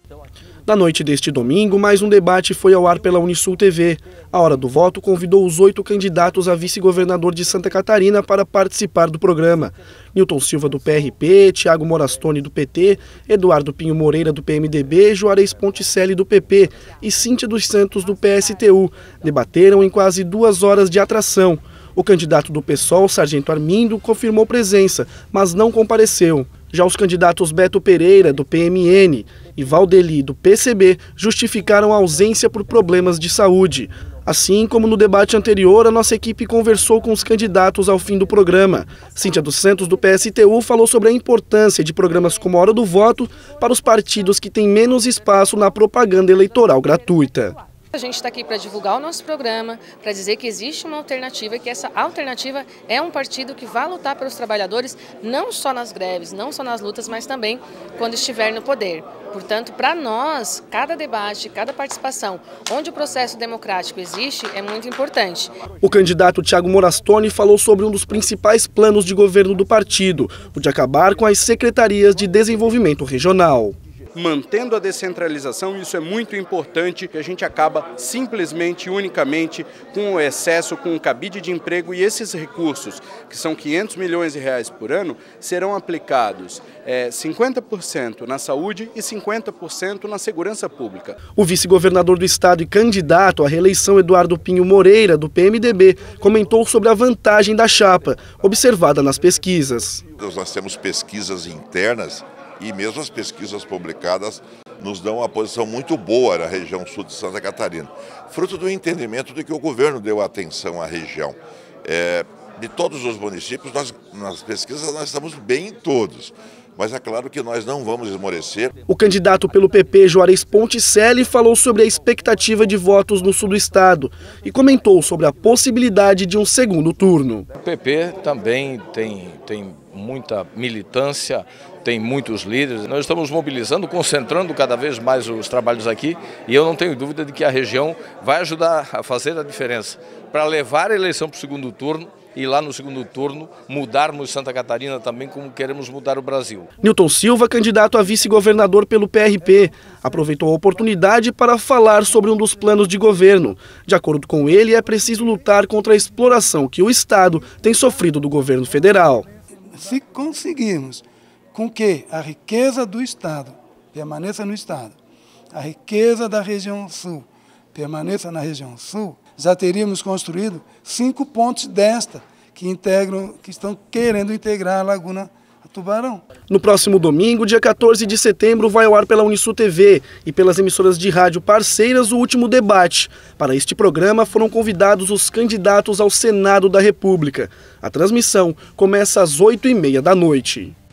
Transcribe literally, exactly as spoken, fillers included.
Na noite deste domingo, mais um debate foi ao ar pela Unisul T V. A Hora do Voto convidou os oito candidatos a vice-governador de Santa Catarina para participar do programa. Newton Silva, do P R P, Thiago Morastoni, do P T, Eduardo Pinho Moreira, do P M D B, Juarez Ponticelli, do P P e Cíntia dos Santos, do P S T U. Debateram em quase duas horas de atração. O candidato do PSOL, Sargento Armindo, confirmou presença, mas não compareceu. Já os candidatos Beto Pereira, do P M N, e Valdeli, do P C B, justificaram a ausência por problemas de saúde. Assim como no debate anterior, a nossa equipe conversou com os candidatos ao fim do programa. Cíntia dos Santos, do P S T U, falou sobre a importância de programas como a Hora do Voto para os partidos que têm menos espaço na propaganda eleitoral gratuita. A gente está aqui para divulgar o nosso programa, para dizer que existe uma alternativa e que essa alternativa é um partido que vai lutar pelos trabalhadores, não só nas greves, não só nas lutas, mas também quando estiver no poder. Portanto, para nós, cada debate, cada participação, onde o processo democrático existe, é muito importante. O candidato Thiago Morastoni falou sobre um dos principais planos de governo do partido, o de acabar com as secretarias de desenvolvimento regional. Mantendo a descentralização, isso é muito importante, que a gente acaba simplesmente e unicamente com o excesso, com o cabide de emprego, e esses recursos, que são quinhentos milhões de reais por ano, serão aplicados é, cinquenta por cento na saúde e cinquenta por cento na segurança pública. O vice-governador do estado e candidato à reeleição, Eduardo Pinho Moreira, do P M D B, comentou sobre a vantagem da chapa, observada nas pesquisas. Nós temos pesquisas internas, e mesmo as pesquisas publicadas nos dão uma posição muito boa na região sul de Santa Catarina, fruto do entendimento de que o governo deu atenção à região. É, de todos os municípios, nós, nas pesquisas nós estamos bem em todos, mas é claro que nós não vamos esmorecer. O candidato pelo P P, Juarez Ponticelli, falou sobre a expectativa de votos no sul do estado e comentou sobre a possibilidade de um segundo turno. O P P também tem, tem muita militância, tem muitos líderes. Nós estamos mobilizando, concentrando cada vez mais os trabalhos aqui, e eu não tenho dúvida de que a região vai ajudar a fazer a diferença para levar a eleição para o segundo turno e lá no segundo turno mudarmos Santa Catarina também como queremos mudar o Brasil. Newton Silva, candidato a vice-governador pelo P R P, aproveitou a oportunidade para falar sobre um dos planos de governo. De acordo com ele, é preciso lutar contra a exploração que o estado tem sofrido do governo federal. Se conseguirmos com que a riqueza do estado permaneça no estado, a riqueza da região sul permaneça na região sul, já teríamos construído cinco pontes desta que integram, que estão querendo integrar a Laguna Tubarão. No próximo domingo, dia quatorze de setembro, vai ao ar pela Unisul T V e pelas emissoras de rádio parceiras o último debate. Para este programa foram convidados os candidatos ao Senado da República. A transmissão começa às oito e meia da noite.